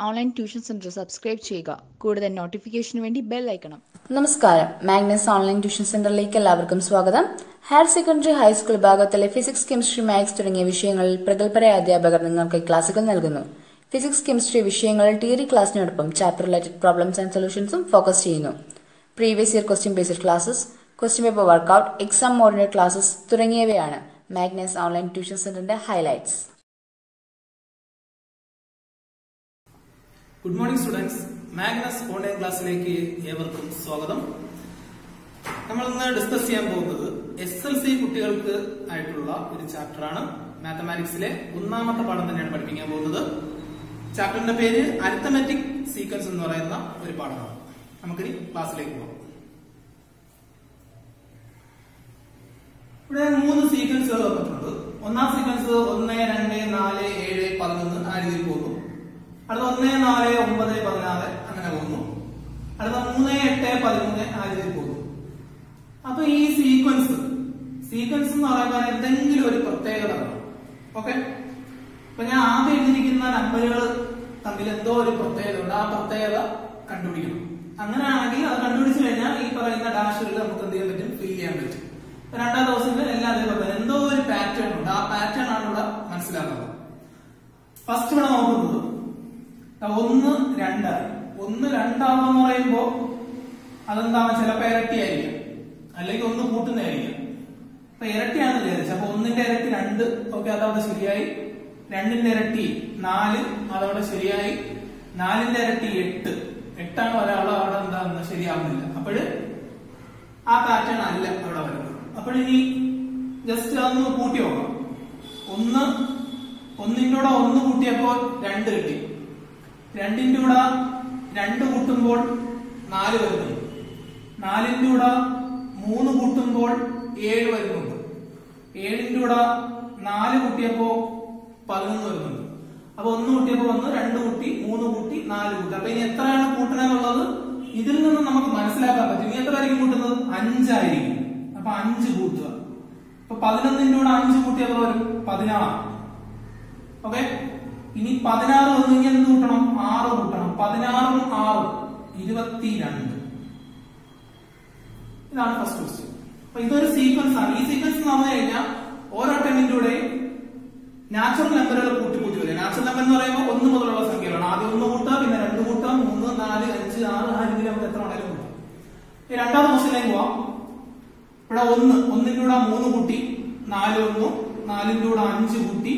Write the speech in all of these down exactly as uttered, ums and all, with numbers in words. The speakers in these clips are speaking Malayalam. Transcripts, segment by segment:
ഓൺലൈൻ ട്യൂഷൻ സെന്റർ സബ്സ്ക്രൈബ് ചെയ്യുക. കൂടുതൽ നോട്ടിഫിക്കേഷന് വേണ്ടി ബെൽ ഐക്കണം. നമസ്കാരം. മാഗ്നസ് ഓൺലൈൻ ട്യൂഷൻ സെന്ററിലേക്ക് എല്ലാവർക്കും സ്വാഗതം. ഹയർ സെക്കൻഡറി ഹൈസ്കൂൾ വിഭാഗത്തിലെ ഫിസിക്സ്, കെമിസ്ട്രി, മാത്സ് തുടങ്ങിയ വിഷയങ്ങളിൽ പ്രഗത്ഭരായ അധ്യാപകർ നിങ്ങൾക്ക് ക്ലാസുകൾ നൽകുന്നു. ഫിസിക്സ്, കെമിസ്ട്രി വിഷയങ്ങളിൽ തിയറി ക്ലാസിനോടൊപ്പം ചാപ്റ്റർ റിലേറ്റഡ് പ്രോബ്ലംസ് ആൻഡ് സൊല്യൂഷൻസും ഫോക്കസ് ചെയ്യുന്നു. Previous year question based classes, question paper workout, exam model classes തുടങ്ങിയവയാണ് മാഗ്നസ് ഓൺലൈൻ ട്യൂഷൻ സെന്ററിന്റെ highlights. Good morning students. Magnus online ക്ലാസ്സിലേക്ക് ഏവർക്കും സ്വാഗതം. നമ്മൾ ഇന്ന് ഡിസ്കസ് ചെയ്യാൻ പോകുന്നത് എസ് എൽ സി കുട്ടികൾക്ക് ആയിട്ടുള്ള ഒരു ചാപ്റ്ററാണ്. മാത്തമാറ്റിക്സിലെ ഒന്നാമത്തെ പാഠം തന്നെയാണ് പഠിപ്പിക്കാൻ പോകുന്നത്. ചാപ്റ്ററിന്റെ പേര് അരിത്തമെറ്റിക് സീക്വൻസ് എന്ന് പറയുന്ന ഒരു പാഠമാണ്. നമുക്കിനി ക്ലാസ്സിലേക്ക് പോകാം. ഇവിടെ മൂന്ന് സീക്വൻസുകൾ വന്നിട്ടുണ്ട്. ഒന്നാം സീക്വൻസ് ഒന്ന് രണ്ട് നാല് ഏഴ് പതിനൊന്ന് ആ രീതിയിൽ പോകുന്നു. അടുത്ത ഒന്ന് നാല് ഒമ്പത് പതിനാറ് അങ്ങനെ പോകുന്നു. അടുത്ത മൂന്ന് എട്ട് പതിമൂന്ന് ആ രീതിയിൽ പോകുന്നു. അപ്പൊ ഈ സീക്വൻസ് സീക്വൻസ് എന്ന് പറയുമ്പോൾ എന്തെങ്കിലും ഒരു പ്രത്യേകത വേണം. ഓക്കെ, അപ്പൊ ഞാൻ ആദ്യം എഴുതിയിരിക്കുന്ന നമ്പറുകൾ തമ്മിൽ എന്തോ ഒരു പ്രത്യേകത ഉണ്ട്. ആ പ്രത്യേകത കണ്ടുപിടിക്കണം. അങ്ങനെയാണെങ്കിൽ അത് കണ്ടുപിടിച്ചു കഴിഞ്ഞാൽ ഈ പറയുന്ന ഡാഷുകളിൽ നമുക്ക് എന്ത് ചെയ്യാൻ പറ്റും, ഫിൽ ചെയ്യാൻ പറ്റും. രണ്ടാം ദിവസത്തിൽ എല്ലാം അതേപോലെ എന്തോ ഒരു പാറ്റേൺ ഉണ്ട്. ആ പാറ്റേൺ ആണ് ഇവിടെ മനസ്സിലാക്കുന്നത്. ഫസ്റ്റ് ഇവിടെ നോക്കുന്നത് ഒന്ന് രണ്ടായി. ഒന്ന് രണ്ടാമെന്ന് പറയുമ്പോ അതെന്താണ്, ചിലപ്പോ ഇരട്ടിയായിരിക്കും, അല്ലെങ്കിൽ ഒന്ന് കൂട്ടുന്നതായിരിക്കും. അപ്പൊ ഇരട്ടിയാണെന്ന് വിചാരിച്ചു. അപ്പൊ ഒന്നിന്റെ ഇരട്ടി രണ്ട്, ഓക്കെ, അതവിടെ ശരിയായി. രണ്ടിന്റെ ഇരട്ടി നാല്, അതവിടെ ശരിയായി. നാലിന്റെ ഇരട്ടി എട്ട്, എട്ടാണ് ഒരാൾ അവിടെ എന്താണെന്ന് ശരിയാവുന്നില്ല. അപ്പോഴ് ആ പാറ്റേൺ അല്ല അവിടെ വരുന്നത്. അപ്പോഴിനി ജസ്റ്റ് അതൊന്ന് കൂട്ടി നോക്കാം. ഒന്ന് ഒന്നിന്റെ കൂടെ ഒന്ന് കൂട്ടിയപ്പോ രണ്ട് കിട്ടി. രണ്ടിന്റെ കൂടെ രണ്ട് കൂട്ടുമ്പോൾ നാല് വരുന്നുണ്ട്. നാലിന്റെ കൂടെ മൂന്ന് കൂട്ടുമ്പോൾ ഏഴ് വരുന്നുണ്ട്. ഏഴിന്റെ കൂടെ നാല് കൂട്ടിയപ്പോ പതിനൊന്ന് വരുന്നുണ്ട്. അപ്പൊ ഒന്ന് കൂട്ടിയപ്പോ ഒന്ന്, രണ്ട് കൂട്ടി, മൂന്ന് കൂട്ടി, നാല് കൂട്ടി. അപ്പൊ ഇനി എത്രയാണ് കൂട്ടണമെന്നുള്ളത് ഇതിൽ നിന്ന് നമുക്ക് മനസ്സിലാക്കാൻ പറ്റും. ഇനി എത്ര ആയിരിക്കും കൂട്ടുന്നത്? അഞ്ചായിരിക്കും. അപ്പൊ അഞ്ച് കൂട്ടുക. അപ്പൊ പതിനൊന്നിന്റെ കൂടെ അഞ്ച് കൂട്ടിയപ്പോ വരും പതിനാറ്. ഓക്കെ, ഇനി പതിനാറ് വന്നെങ്കിൽ എന്ത് കൂട്ടണം? ആറ് കൂട്ടണം. പതിനാറും ആറും ഇരുപത്തിരണ്ട്. ഇതാണ് ഫസ്റ്റ് ക്വസ്റ്റ്യൻ. അപ്പൊ ഇതൊരു സീക്വൻസ് ആണ്. ഈ സീക്വൻസ് എന്ന് പറഞ്ഞു കഴിഞ്ഞാൽ ഓരോ ടൈമിലൂടെ നാച്ചുറൽ നമ്പറുകൾ കൂട്ടി കൂട്ടി വരിക. നാച്ചുറൽ നമ്പർ എന്ന് പറയുമ്പോൾ ഒന്ന് മുതലുള്ള സംഖ്യകളാണ്. ആദ്യം ഒന്ന് കൂട്ടുക, പിന്നെ രണ്ട് കൂട്ടുക, മൂന്ന് നാല് അഞ്ച് ആറ് ആ രീതിയിൽ നമുക്ക് എത്ര വേണേലും കൂട്ടാം. ഈ രണ്ടാമത്തെ ക്വസ്റ്റ്യനിലേക്ക് പോവാം. ഇവിടെ ഒന്ന് ഒന്നിന്റെ കൂടെ മൂന്ന് കൂട്ടി നാല് വന്നു. നാലിന്റെ കൂടെ അഞ്ച് കൂട്ടി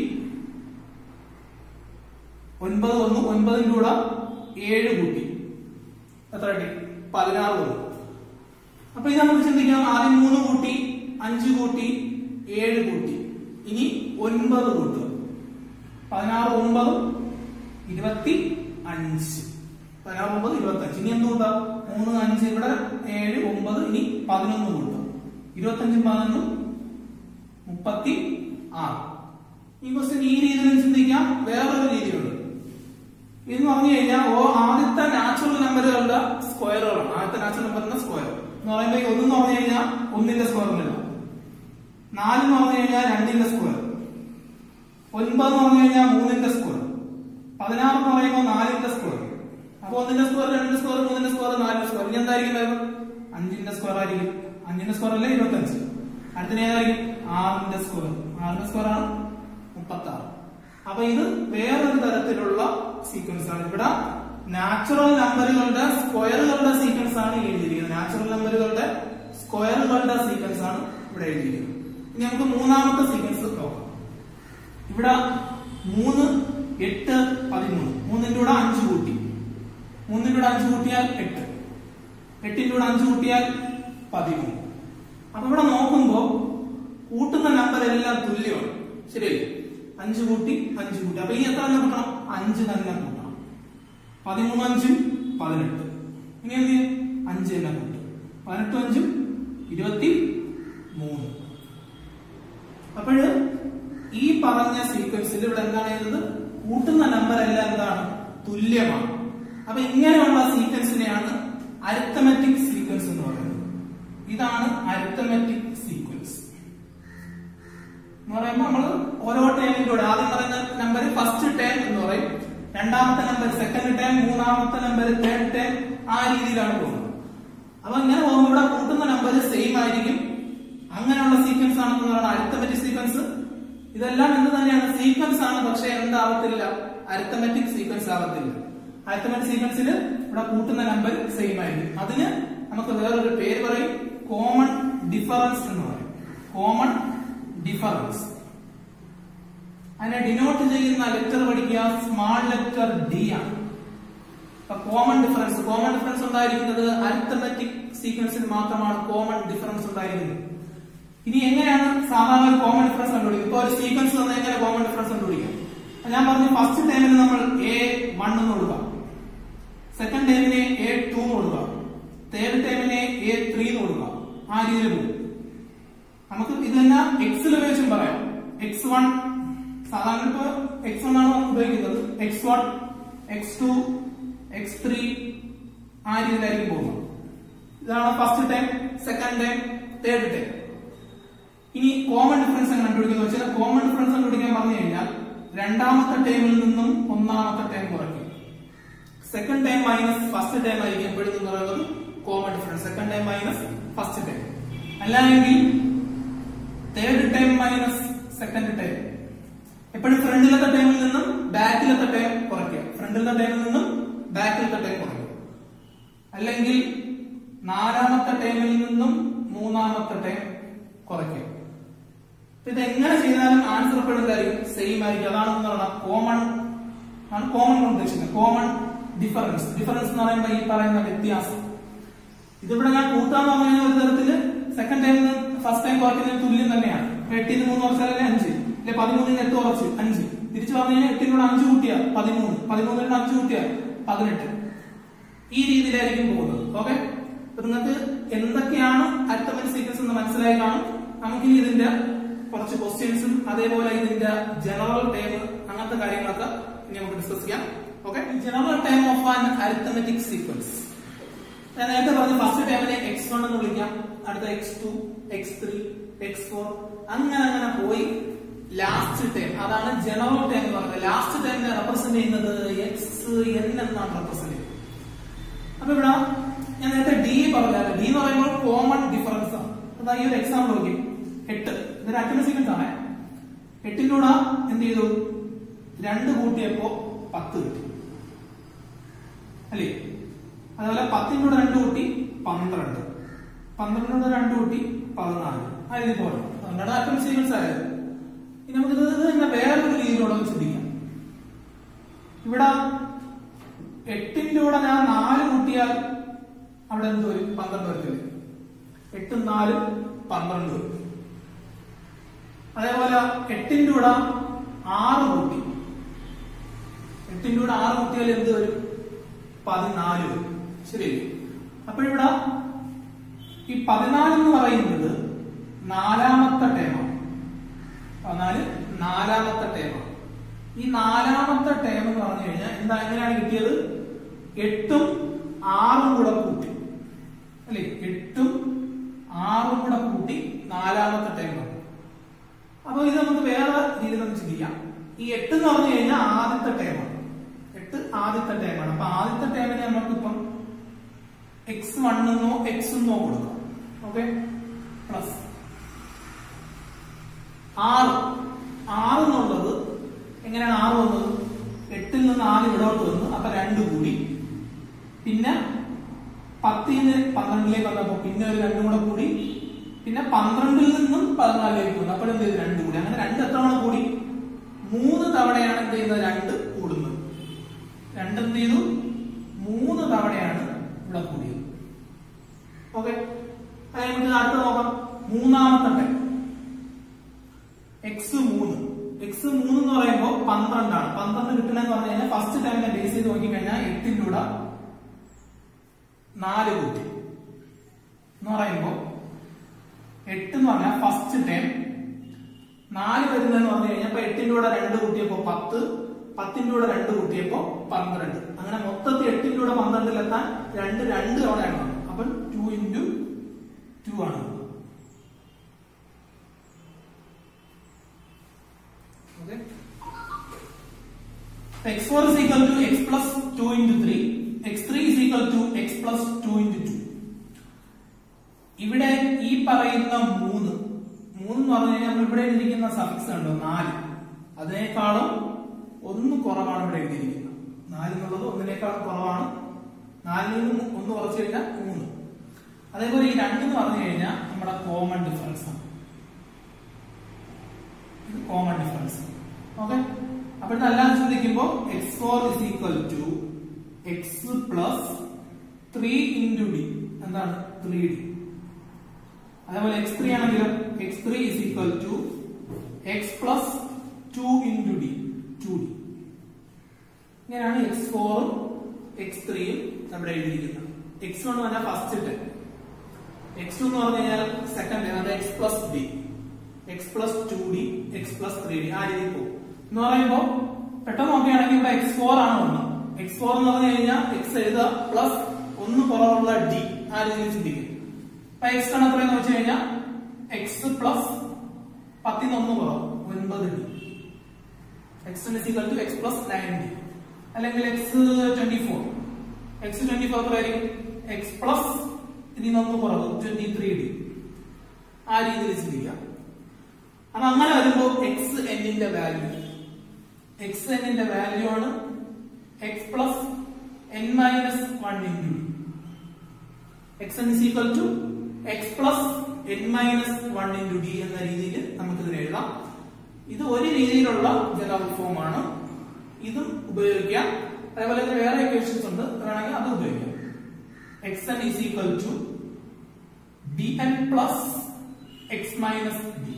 ഒൻപത് വന്നു. ഒൻപതിന്റെ കൂടെ ഏഴ് കൂട്ടി എത്ര കിട്ടി? പതിനാറ് വന്നു. അപ്പൊ ഇത് നമുക്ക് ചിന്തിക്കാം. ആദ്യം മൂന്ന് കൂട്ടി, അഞ്ച് കൂട്ടി, ഏഴ് കൂട്ടി, ഇനി ഒൻപത് കൂട്ടുക. പതിനാറ് ഒമ്പത് ഇരുപത്തി അഞ്ച്. പതിനാറ് ഒമ്പത് ഇരുപത്തി അഞ്ച്. ഇനി എന്ത് കൂട്ടാം? മൂന്ന് അഞ്ച്, ഇവിടെ ഏഴ് ഒമ്പത്, ഇനി പതിനൊന്ന് കൂട്ടാം. ഇരുപത്തി അഞ്ചും പതിനൊന്നും മുപ്പത്തി ആറ്. ഈ ക്വസ്റ്റ്യൻ ഈ രീതിയിൽ ചിന്തിക്കാം. വേറൊരു രീതിയുണ്ട്. ഇതെന്ന് പറഞ്ഞു കഴിഞ്ഞാൽ ഓ ആദ്യത്തെ നാച്ചുറൽ നമ്പറുകളുടെ സ്ക്വയറുകളാണ്. ആദ്യത്തെ നാച്ചുറൽ നമ്പറിന്റെ സ്ക്വയർ എന്ന് പറയുമ്പോൾ ഒന്നെന്ന് പറഞ്ഞു കഴിഞ്ഞാൽ ഒന്നിന്റെ സ്ക്വയറില്ല. നാലെന്ന് പറഞ്ഞു കഴിഞ്ഞാൽ രണ്ടിന്റെ സ്ക്വയർ. ഒൻപത് എന്ന് പറഞ്ഞു കഴിഞ്ഞാൽ മൂന്നിന്റെ സ്ക്വയർ. പതിനാറ് എന്ന് പറയുമ്പോൾ നാലിന്റെ സ്ക്വയർ. അപ്പൊ ഒന്നിന്റെ സ്ക്വയർ, രണ്ടിന്റെ സ്ക്വയർ, മൂന്നിന്റെ സ്ക്വയർ, നാലിന്റെ സ്ക്വയർ. ഇനി എന്തായിരിക്കും വരുന്നത്? അഞ്ചിന്റെ സ്ക്വയർ ആയിരിക്കും. അഞ്ചിന്റെ സ്ക്വയർ അല്ലേ ഇരുപത്തി അഞ്ച്. അടുത്ത ഏതായിരിക്കും? ആറിന്റെ സ്ക്വയർ. ആറിന്റെ സ്ക്വയർ ആണ് മുപ്പത്തി ആറ്. അപ്പൊ ഇത് വേറൊരു തരത്തിലുള്ള സീക്വൻസ് ആണ്. ഇവിടെ നാച്ചുറൽ നമ്പറുകളുടെ സ്ക്വയറുകളുടെ സീക്വൻസ് ആണ് എഴുതിയിരിക്കുന്നത്. നാച്ചുറൽ നമ്പറുകളുടെ സ്ക്വയറുകളുടെ സീക്വൻസ് ആണ് ഇവിടെ എഴുതിയിരിക്കുന്നത്. ഇനി നമുക്ക് മൂന്നാമത്തെ സീക്വൻസ് നോക്കാം. ഇവിടെ മൂന്ന് എട്ട് പതിമൂന്ന്. മൂന്നിന്റെ കൂടെ അഞ്ച് കൂട്ടി. മൂന്നിന്റെ കൂടെ അഞ്ച് കൂട്ടിയാൽ എട്ട്. എട്ടിന്റെ കൂടെ അഞ്ച് കൂട്ടിയാൽ പതിമൂന്ന്. അപ്പൊ ഇവിടെ നോക്കുമ്പോ കൂട്ടുന്ന നമ്പർ എല്ലാം തുല്യമാണ്. ശരിയല്ലേ? അഞ്ച് കൂട്ടി അഞ്ച് കൂട്ടി. അപ്പൊ ഈ എത്ര തന്നെ കൂട്ടണം? അഞ്ച് തന്നെ കൂട്ടണം. പതിമൂന്ന് അഞ്ചും പതിനെട്ട്. ഇനി എന്ത് ചെയ്യും? അഞ്ച് തന്നെ കൂട്ടും. പതിനെട്ടും അഞ്ചും ഇരുപത്തി മൂന്ന്. അപ്പോഴ് ഈ പറഞ്ഞ സീക്വൻസിൽ ഇവിടെ എന്താണ് ചെയ്യുന്നത്? കൂട്ടുന്ന നമ്പർ എല്ലാം എന്താണ്? തുല്യമാണ്. അപ്പൊ ഇങ്ങനെയുള്ള സീക്വൻസിനെയാണ് അരിത്തമെറ്റിക് സീക്വൻസ് എന്ന് പറയുന്നത്. ഇതാണ് അരിത്തമെറ്റിക് സീക്വൻസ് എന്ന് പറയുമ്പോൾ നമ്മൾ ഓരോ ടേമിലൂടെ ആദ്യം പറയുന്ന നമ്പർ ഫസ്റ്റ് ടേം എന്ന് പറയും. രണ്ടാമത്തെ നമ്പർ സെക്കൻഡ് ടൈം, മൂന്നാമത്തെ നമ്പർ തേർഡ് ടൈം, ആ രീതിയിലാണ് പോകുന്നത്. അപ്പൊ ഇങ്ങനെ പോകുമ്പോൾ ഇവിടെ കൂട്ടുന്ന നമ്പർ സെയിം ആയിരിക്കും. അങ്ങനെയുള്ള സീക്വൻസ് ആണെന്നുള്ളതാണ് അരിത്തമെറ്റിക് സീക്വൻസ്. ഇതെല്ലാം എന്ത് തന്നെയാണ്, സീക്വൻസ് ആണ്. പക്ഷെ എന്താവത്തില്ല, അരിത്തമെറ്റിക് സീക്വൻസ് ആവത്തില്ല. അരിത്തമെറ്റിക് സീക്വൻസിൽ ഇവിടെ കൂട്ടുന്ന നമ്പർ സെയിം ആയിരിക്കും. അതിന് നമുക്ക് വേറൊരു പേര് പറയും, കോമൺ ഡിഫറൻസ് എന്ന് പറയും. Common difference. അതിനെ ഡിനോട്ട് ചെയ്യുന്ന ലെറ്റർ പഠിക്കുക, സ്മാൾ ലെറ്റർ ഡി ആണ്. കോമൺ ഡിഫറൻസ് കോമൺ ഡിഫറൻസ് ഉണ്ടായിരിക്കുന്നത് അരിത്തമെറ്റിക് സീക്വൻസിൽ മാത്രമാണ് കോമൺ ഡിഫറൻസ് ഉണ്ടായിരിക്കുന്നത്. ഇനി എങ്ങനെയാണ് സാധാരണ കോമൺ ഡിഫറൻസ് കണ്ടുപിടിക്കുക? ഇപ്പൊ ഒരു സീക്വൻസ് തന്നെ എങ്ങനെ കോമൺ ഡിഫറൻസ് കണ്ടുപിടിക്കാം? ഞാൻ പറഞ്ഞു, ഫസ്റ്റ് ടൈമിന് നമ്മൾ എ വൺ എന്ന് കൊടുക്കാം, സെക്കൻഡ് ടൈമിന് എ ടു എന്ന് കൊടുക്കാം, തേർഡ് ടൈമിന് എ ത്രീ എന്ന് കൊടുക്കാം. ആ രീതിയിൽ പോകും. നമുക്ക് ഇത് തന്നെ എക്സിൽ ഉപയോഗിച്ചും പറയാം. എക്സ് വൺ സാധാരണ ഇപ്പൊ എക്സ് വൺ ആണ് നമുക്ക് ഉപയോഗിക്കുന്നത്. X one, x two, x three, ആ രീതിയിലായിരിക്കും പോകുന്നത്. ഇതാണ് first term, second term, third term. ഇനി കോമൺ ഡിഫറൻസ് എങ്ങനെ കണ്ടുപിടിക്കുന്നത് വെച്ചാൽ, കോമൺ ഡിഫറൻസ് കണ്ടുപിടിക്കാൻ പറഞ്ഞു കഴിഞ്ഞാൽ രണ്ടാമത്തെ ടൈമിൽ നിന്നും ഒന്നാമത്തെ ടൈം കുറയ്ക്കും. Second term minus first term ആയിരിക്കും എപ്പോഴും എന്ന് പറയുന്നത് common difference. Second term minus first term. അല്ലെങ്കിൽ third term minus second term. എപ്പോഴും ഫ്രണ്ടിലത്തെ ടൈമിൽ നിന്നും ബാക്കിലത്തെ ടൈം കുറയ്ക്കുക. ഫ്രണ്ടിലത്തെ ടൈമിൽ നിന്നും ബാക്കിലത്തെ ടൈം കുറയ്ക്കുക. അല്ലെങ്കിൽ നാലാമത്തെ ടൈമിൽ നിന്നും മൂന്നാമത്തെ ടൈം കുറയ്ക്കുക. ഇത് എങ്ങനെ ചെയ്താലും ആൻസർ എപ്പോഴും എന്തായിരിക്കും, സെയിം ആയിരിക്കും. അതാണെന്ന് പറഞ്ഞാൽ കോമൺ ആണ്. കോമൺ ഉദ്ദേശിക്കുന്നത് കോമൺ ഡിഫറൻസ്. ഡിഫറൻസ് എന്ന് പറയുമ്പോൾ ഈ പറയുന്ന വ്യത്യാസം. ഇതിവിടെ ഞാൻ കൂട്ടാന്ന് പറഞ്ഞു കഴിഞ്ഞാൽ ഒരു തരത്തില് സെക്കൻഡ് ടൈം ഫസ്റ്റ് ടൈം കുറയ്ക്കുന്നതിന് തുല്യം തന്നെയാണ്. എട്ടിന് മൂന്ന് കുറച്ചാലേ അഞ്ച്, അല്ലെ പതിമൂന്നിന് എട്ട് കുറച്ച് അഞ്ച്. തിരിച്ചു പറഞ്ഞു കഴിഞ്ഞാൽ എട്ടിനോട് അഞ്ച് കൂട്ടിയ പതിമൂന്ന്, പതിമൂന്നിനോട് അഞ്ച് കൂട്ടിയ പതിനെട്ട്. ഈ രീതിയിലായിരിക്കും പോകുന്നത്. ഓക്കെ, നിങ്ങൾക്ക് എന്തൊക്കെയാണ് അരിത്തമെറ്റിക് സീക്വൻസ് എന്ന് മനസ്സിലായി കാണും. നമുക്കിനി ഇതിന്റെ കുറച്ച് ക്വസ്റ്റ്യൻസും അതേപോലെ ഇതിന്റെ ജനറൽ ടൈം അങ്ങനത്തെ കാര്യങ്ങളൊക്കെ ഇനി നമുക്ക് ഡിസ്കസ് ചെയ്യാം. Okay, general term of an arithmetic sequence. ഞാൻ നേരത്തെ പറഞ്ഞു ഫസ്റ്റ് ടൈമിനെ എക്സ് വൺ എന്ന് വിളിക്കാം, അടുത്ത x two, x three, x four, അങ്ങനെ അങ്ങനെ പോയി ലാസ്റ്റ് ടൈം, അതാണ് ജനറൽ ടൈം എന്ന് പറയുന്നത്. ലാസ്റ്റ് ടൈമിനെ റെപ്രസെന്റ് ചെയ്യുന്നത് എക്സ് എൻ എന്നാണ് റെപ്രസെന്റ് ചെയ്യുന്നത്. അപ്പൊ ഇവിടെ ഞാൻ നേരത്തെ ഡി പറഞ്ഞാൽ, ഡി എന്ന് പറയുമ്പോൾ കോമൺ ഡിഫറൻസ് ആണ്. അതായത് ഈ ഒരു എക്സാമ്പിൾ നോക്കി, എട്ട്, ഇതൊരു അറ്റോമിക് സീക്വൻസ് ആണ്. എട്ടിന്റെ കൂടെ എന്ത് ചെയ്തു, രണ്ട് കൂട്ടിയപ്പോ പത്ത് കിട്ടി, അല്ലേ? അതുപോലെ പത്തിന്റെ കൂടെ രണ്ട് കൂട്ടി പന്ത്രണ്ട്, പന്ത്രണ്ടിനോട് രണ്ട് കൂട്ടി പതിനാല്, ആ രീതി പോലെ അതുകൊണ്ടാണ് അറ്റോമിക് സീക്വൻസ് ആയത്. ഇനി നമുക്ക് ഇത് തന്നെ വേറൊരു രീതിയിലൂടെ ചിന്തിക്കാം. ഇവിടെ എട്ടിന്റെ കൂടെ ഞാൻ നാല് കൂട്ടിയാൽ അവിടെ എന്ത് വരും, പന്ത്രണ്ട് വരത്തില്ലേ? എട്ടും നാലും പന്ത്രണ്ട് വരും. അതേപോലെ എട്ടിന്റെ കൂടെ ആറ് കൂട്ടി, എട്ടിന്റെ കൂടെ ആറ് കൂട്ടിയാൽ എന്ത് വരും, പതിനാല് വരും. ശരിയല്ലേ? അപ്പോഴിവിടെ ഈ പതിനാല് എന്ന് പറയുന്നത് നാലാമത്തെ ടേമാണ്. പതിനാല് നാലാമത്തെ ടേമാണ്. ഈ നാലാമത്തെ ടേം എന്ന് പറഞ്ഞു കഴിഞ്ഞാൽ എന്താ, എങ്ങനെയാണ് കിട്ടിയത്? എട്ടും ആറും കൂടെ കൂട്ടി, അല്ലെ? എട്ടും ആറും കൂടെ കൂട്ടി നാലാമത്തെ ടൈം. അപ്പൊ ഇത് നമുക്ക് വേറെ രീതിയിൽ നമുക്ക് ചിന്തിക്കാം. ഈ എട്ട് എന്ന് പറഞ്ഞു കഴിഞ്ഞാൽ ആദ്യത്തെ ടൈമാണ്. എട്ട് ആദ്യത്തെ ടൈമാണ്. അപ്പൊ ആദ്യത്തെ ടൈമിന് നമുക്ക് ഇപ്പം എക്സ് വണ്ണെന്നോ എക്സ് എന്നോ കൊടുക്കാം. ഓക്കെ, പ്ലസ് ആറ്. ആറ് എന്നുള്ളത് എങ്ങനെയാണ് ആറ് വന്നത്? എട്ടിൽ നിന്ന് ആറ് ഇവിടോട്ട് വന്നു, അപ്പൊ രണ്ട് കൂടി. പിന്നെ പത്തിന് പന്ത്രണ്ടിലേക്ക് വന്നപ്പോ പിന്നെ ഒരു രണ്ടും കൂടെ കൂടി. പിന്നെ പന്ത്രണ്ടിൽ നിന്നും പതിനാലിലേക്ക് വന്നു, അപ്പോഴെന്ത് ചെയ്തു, രണ്ട് കൂടി. അങ്ങനെ രണ്ട് എത്ര തവണ കൂടി? മൂന്ന് തവണയാണ് എന്ത് ചെയ്യുന്നത്, രണ്ട് കൂടുന്നത്. രണ്ട് എന്ത് ചെയ്തു, മൂന്ന് തവണയാണ് ഇവിടെ കൂടിയത്. ഓക്കെ, അത് നമുക്ക് അടുത്ത നോക്കാം. മൂന്നാമത്തെ ടൈം എക്സ് മൂന്ന്. എക്സ് മൂന്ന് എന്ന് പറയുമ്പോൾ പന്ത്രണ്ടാണ്. പന്ത്രണ്ട് കിട്ടണമെന്ന് പറഞ്ഞു കഴിഞ്ഞാൽ ഫസ്റ്റ് ടൈമിനെ ബേസ് ചെയ്ത് നോക്കിക്കഴിഞ്ഞാൽ എട്ടിന്റെ കൂടെ നാല് കൂട്ടി എന്ന് പറയുമ്പോ എട്ട് എന്ന് പറഞ്ഞാൽ ഫസ്റ്റ് ടൈം. നാല് വരുന്നതെന്ന് പറഞ്ഞു കഴിഞ്ഞാൽ എട്ടിന്റെ കൂടെ രണ്ട് കൂട്ടിയപ്പോ പത്ത്, പത്തിന്റെ കൂടെ രണ്ട് കൂട്ടിയപ്പോ പന്ത്രണ്ട്. അങ്ങനെ മൊത്തത്തിൽ എട്ടിന്റെ കൂടെ പന്ത്രണ്ടിലെത്താൻ രണ്ട് രണ്ട് തവണയാണ് വന്നത്. അപ്പൊ ടു ഇൻറ്റു ടു ആണ്. x four is equal to x plus two into three, x three is equal to x plus two into two. ഇവിടെ ഈ പറയുന്ന മൂന്ന് മൂന്ന് എന്ന് പറഞ്ഞു കഴിഞ്ഞാൽ നമ്മൾ ഇവിടെ എഴുതിയിരിക്കുന്ന സഫിക്സ് ഉണ്ടോ നാല്, അതിനേക്കാളും ഒന്ന് കുറവാണ് ഇവിടെ എഴുതിയിരിക്കുന്നത്. നാല് എന്നുള്ളത് ഒന്നിനേക്കാളും കുറവാണ്. നാലിൽ നിന്ന് ഒന്ന് കുറച്ച് കഴിഞ്ഞാൽ മൂന്ന്. അതേപോലെ ഈ രണ്ട് എന്ന് പറഞ്ഞു കഴിഞ്ഞാൽ നമ്മുടെ കോമൺ ഡിഫറൻസ് ആണ്. ഇത് കോമൺ ഡിഫറൻസ്. ഓക്കെ, അപ്പൊ ഇതെല്ലാം ശ്രദ്ധിക്കുമ്പോൾ x four is equal to x plus three into d, എന്താണ് ത്രീ ഡി. അതേപോലെ എക്സ് ത്രീ ആണെങ്കിലും x three is equal to x plus two into d, two d. ഇങ്ങനെയാണ് എക്സ് ഫോറും എക്സ് ത്രീയും നമ്മുടെ എഴുതിയിരിക്കുന്നത്. എക്സ് വൺ എന്ന് പറഞ്ഞാൽ ഫസ്റ്റ് ടൈം, എക്സ് ടു എന്ന് പറഞ്ഞു കഴിഞ്ഞാൽ സെക്കൻഡ് ടൈം, അത് x plus d, x plus two d, x plus three d. ആ രീതിയിൽ പോകും എന്ന് പറയുമ്പോൾ പെട്ടെന്ന് നോക്കുകയാണെങ്കിൽ ഇവിടെ എക്സ് ഫോർ ആണ് ഒന്ന്. എക്സ് ഫോർ എന്ന് പറഞ്ഞു കഴിഞ്ഞാൽ എക്സ് എഴുതുക പ്ലസ് ഒന്ന് കുറവുള്ള ഡി, ആ രീതിയിൽ ചിന്തിക്കും. അപ്പൊ എക്സ് ആണ് എത്രയെന്ന് വെച്ച് കഴിഞ്ഞാൽ എക്സ് പ്ലസ് പത്തിന് ഒന്ന് കുറവ് ഒൻപത് d, x equal to x plus nine d. അല്ലെങ്കിൽ x twenty four, x twenty four എത്രയായിരിക്കും എക്സ് പ്ലസ് ഇതിന് ഒന്ന് കുറവ് ട്വന്റി ത്രീ ഡി. ആ രീതിയിൽ ചിന്തിക്കാം. അപ്പൊ അങ്ങനെ വരുമ്പോൾ എക്സ് എന്നിന്റെ വാല്യൂ, എക്സ് എന്നിന്റെ വാല്യൂ ആണ് x plus n minus one into d. X n is equal to x plus n minus one into d എന്ന രീതിയിൽ നമുക്ക് ഇതിനെ എഴുതാം. ഇത് ഒരു രീതിയിലുള്ള ജനറൽ ഫോം ആണ്. ഇതും ഉപയോഗിക്കാം. അതേപോലെ തന്നെ വേറെ ഇക്വേഷൻസ് ഉണ്ട്, വേണമെങ്കിൽ അത് ഉപയോഗിക്കാം. X n is equal to d n plus x minus d.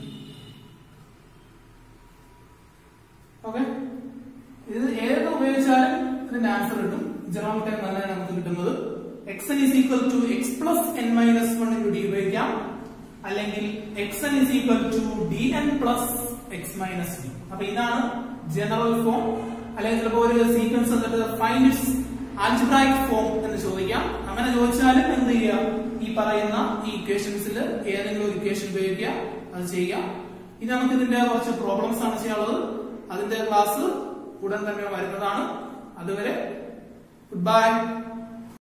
Okay, ഇത് ഏതൊക്കെ ഉപയോഗിച്ചാലും ഇതിന്റെ ആൻസർ കിട്ടും. ജനറൽ ടൈം തന്നെ നമുക്ക് കിട്ടുന്നത് x n is equal to x plus n minus one into d ഉപയോഗിക്കാം, അല്ലെങ്കിൽ x n is equal to d n plus x minus d. അപ്പൊ ഇതാണ് ജനറൽ ഫോം. അല്ലെങ്കിൽ ചിലപ്പോൾ ഒരു സീക്വൻസ് എന്നിട്ട് ഫൈൻഡ് ഇറ്റ്സ് ആൽജിബ്രായിക് ഫോം എന്ന് ചോദിക്കാം. അങ്ങനെ ചോദിച്ചാലും എന്ത് ചെയ്യുക, ഈ പറയുന്ന ഈ ഇക്വേഷൻസിൽ ഏതെങ്കിലും ഒരു ഇക്വേഷൻ ഉപയോഗിക്കുക, അത് ചെയ്യാം. ഇനി നമുക്ക് ഇതിന്റെ കുറച്ച് പ്രോബ്ലംസ് ആണ് ചെയ്യാനുള്ളത്. അതിന്റെ ക്ലാസ് ഉടൻ തന്നെ വരുന്നതാണ്. അതുവരെ ഗുഡ് ബൈ.